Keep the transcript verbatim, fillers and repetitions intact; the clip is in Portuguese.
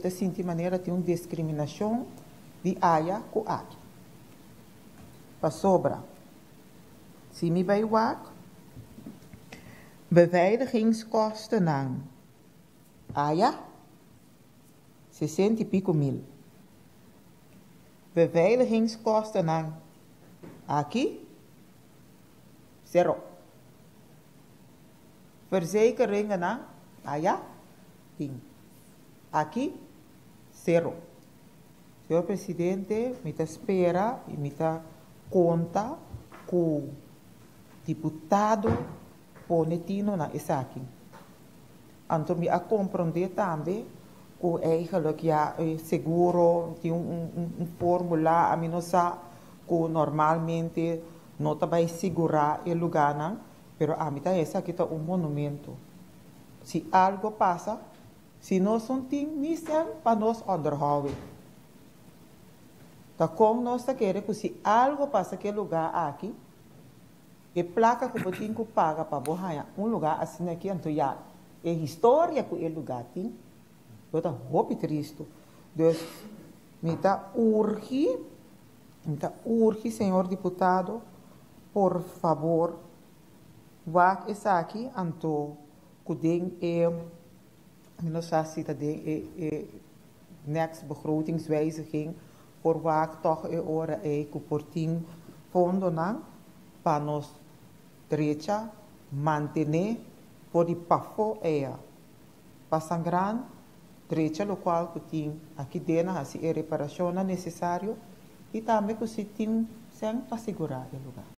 assim, de maneira tem uma discriminação de área com aqui. Para sobra, se me vai wak, beveiligingskosten aan área, sessenta e pico mil. Beveiligingskosten aan aqui, zero. Verzekeringen aan área, tien. Aqui, zero. Senhor Presidente, me espera e me conta com o deputado Ponetino na Isaki. Então, me a compreender também que eigenlijk ja, seguro tem um, um, um formulário a mim não sabe que normalmente não vai segurar o lugar, não, pero a mim tá essa aqui tá um monumento. Se algo passa, se nós não temos missão para nós onderhouden. Então, como nós queremos que se algo passa aquele lugar aqui, a placa que você tem que pagar para borrar um lugar assim aqui, então já é história que o lugar tem. Eu estou muito triste. Então, me está urge, me está urge, senhor deputado, por favor, vá essa aqui, então, que tem é, não sei se está é, é, next begrotingswijziging, por waar toch é hora é que por tem fundo não, para nós direita manter por de pafo é, para sangrar direita local que tem aqui dentro assim é reparação necessário e também que se tem sem para segurar o lugar.